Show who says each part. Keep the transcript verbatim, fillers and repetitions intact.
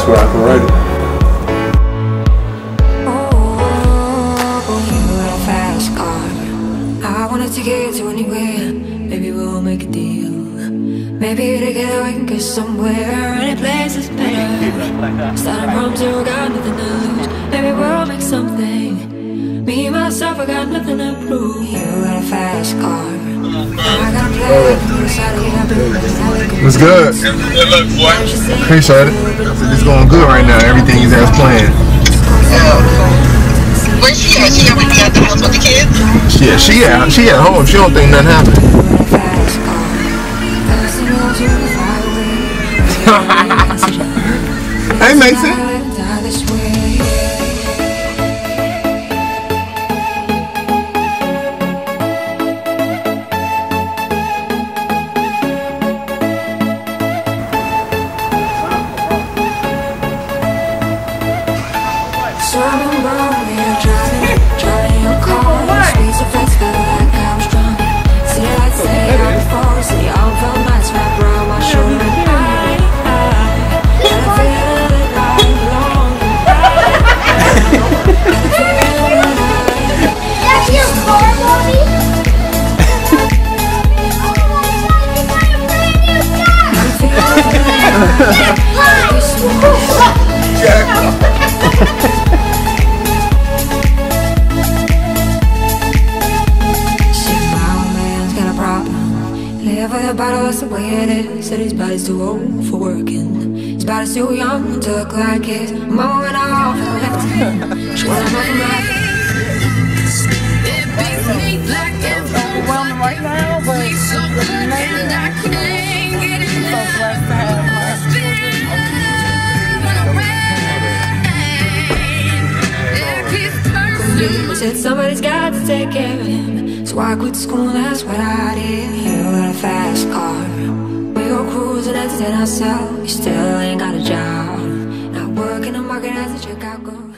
Speaker 1: so I can write it.
Speaker 2: I wanted to get to anywhere. Maybe we'll make a deal. Maybe together we can get somewhere. Any place is better. Starting from zero, got nothing to lose. Maybe we'll make something. Me, myself, I got nothing to prove. You got a fast car. I got a play.
Speaker 1: It's good. Appreciate it. It's going good right now. Everything is as planned.
Speaker 3: Where's she at? She already at the house with the kids?
Speaker 1: Yeah, she at, she at home. She don't think nothing happened. Hey, Mason.
Speaker 2: Live with a bottle, that's the way it is. Said his body's too old for working. His body's too young to look like his. Mama went off and left him. She wanna know from life. It beats me black and overwhelming right now, but so good and I can't get it. So blessed to have my said somebody's got to take care of him. So I quit school, that's what I did. You got a fast car. We go cruising, entertain ourselves. You still ain't got a job. Not working the market as a checkout girl.